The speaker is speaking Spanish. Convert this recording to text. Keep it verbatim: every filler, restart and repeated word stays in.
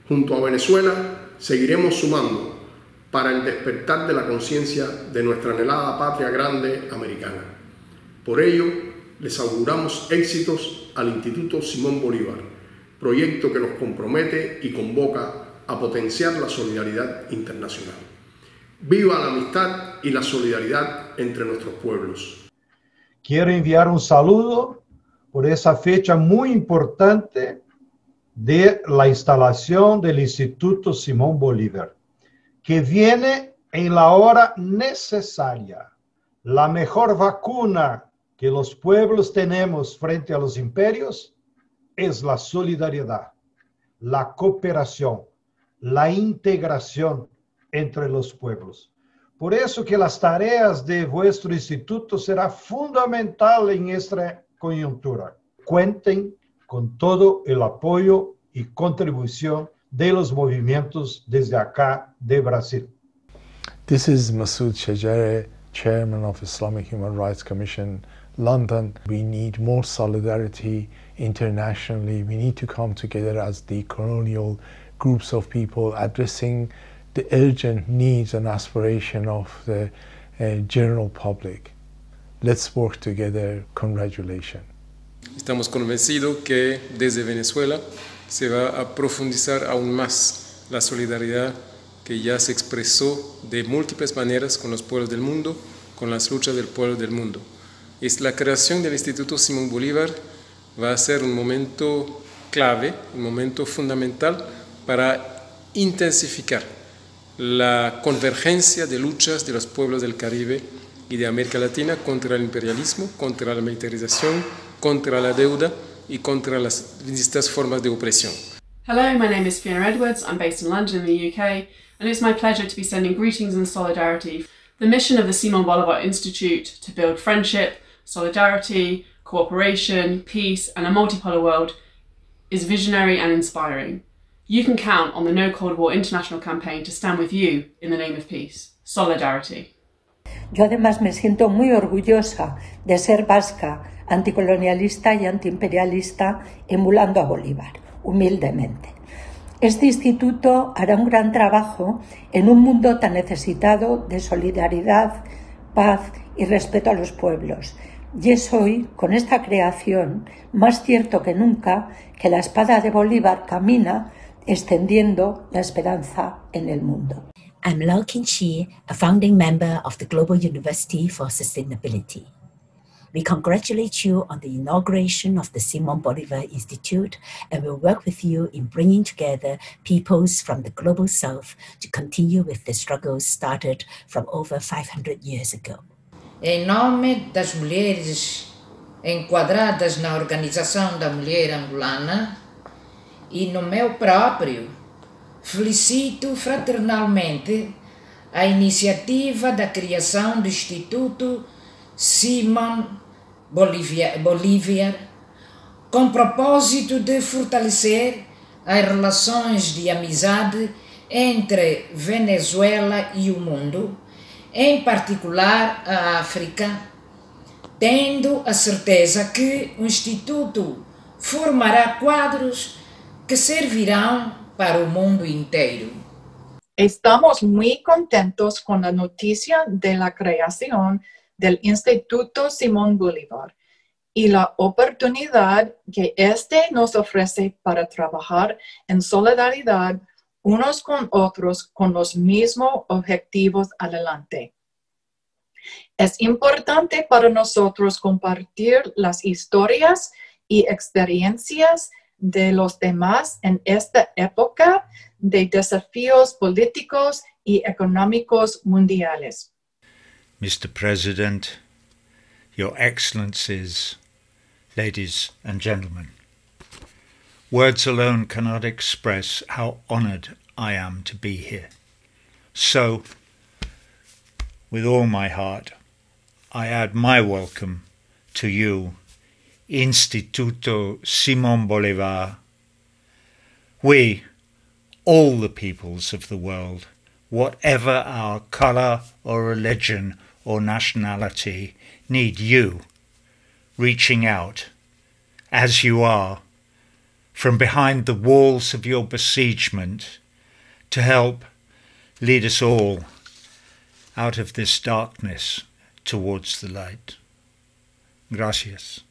Junto a Venezuela, seguiremos sumando para el despertar de la conciencia de nuestra anhelada patria grande americana. Por ello, les auguramos éxitos al Instituto Simón Bolívar, proyecto que nos compromete y convoca a potenciar la solidaridad internacional. ¡Viva la amistad y la solidaridad entre nuestros pueblos! Quiero enviar un saludo por esa fecha muy importante de la instalación del Instituto Simón Bolívar, que viene en la hora necesaria. La mejor vacuna que los pueblos tenemos frente a los imperios es la solidaridad, la cooperación, la integración entre los pueblos. Por eso que las tareas de vuestro instituto será fundamental en esta coyuntura. Cuenten con todo el apoyo y contribución de los movimientos desde acá de Brasil. This is Masood Shajari, Chairman of Islamic Human Rights Commission, London. We need more solidarity internationally. We need to come together as the colonial groups of people addressing the urgent needs and aspirations of the uh, general public. Let's work together. Congratulations. Estamos convencidos que desde Venezuela se va a profundizar aún más la solidaridad que ya se expresó de múltiples maneras con los pueblos del mundo, con las luchas del pueblo del mundo. Es la creación del Instituto Simón Bolívar va a ser un momento clave, un momento fundamental para intensificar la convergencia de luchas de los pueblos del Caribe y de América Latina contra el imperialismo, contra la militarización, contra la deuda y contra las distintas formas de opresión. Hello, my name is Fiona Edwards. I'm based in London in the U K, and it's my pleasure to be sending greetings and solidarity. The mission of the Simón Bolívar Institute to build friendship, solidarity, cooperation, peace, and a multipolar world is visionary and inspiring. You can count on the No Cold War International Campaign to stand with you in the name of peace. Solidarity. Yo además me siento muy orgullosa de ser vasca, anticolonialista y antiimperialista, emulando a Bolívar, humildemente. Este instituto hará un gran trabajo en un mundo tan necesitado de solidaridad, paz y respeto a los pueblos. Y es hoy, con esta creación, más cierto que nunca que la espada de Bolívar camina extendiendo la esperanza en el mundo. I'm Lau Qin-chi, a founding member of the Global University for Sustainability. We congratulate you on the inauguration of the Simón Bolívar Institute and will work with you in bringing together peoples from the Global South to continue with the struggles started from over five hundred years ago. Em nome das mulheres enquadradas na Organização da Mulher Angolana e no meu próprio, felicito fraternalmente a iniciativa da criação do Instituto Simón Bolívar, com propósito de fortalecer as relações de amizade entre Venezuela e o mundo, em particular a África, tendo a certeza que o Instituto formará quadros que servirão para o mundo inteiro. Estamos muy contentos con la noticia de la creación del Instituto Simón Bolívar y la oportunidad que este nos ofrece para trabajar en solidaridad unos con otros con los mismos objetivos adelante. Es importante para nosotros compartir las historias y experiencias de los demás en esta época de desafíos políticos y económicos mundiales. Mister President, Your Excellencies, ladies and gentlemen, words alone cannot express how honored I am to be here. So, with all my heart, I add my welcome to you, Instituto Simón Bolívar. We, all the peoples of the world, whatever our colour or religion or nationality, need you reaching out, as you are, from behind the walls of your besiegement to help lead us all out of this darkness towards the light. Gracias.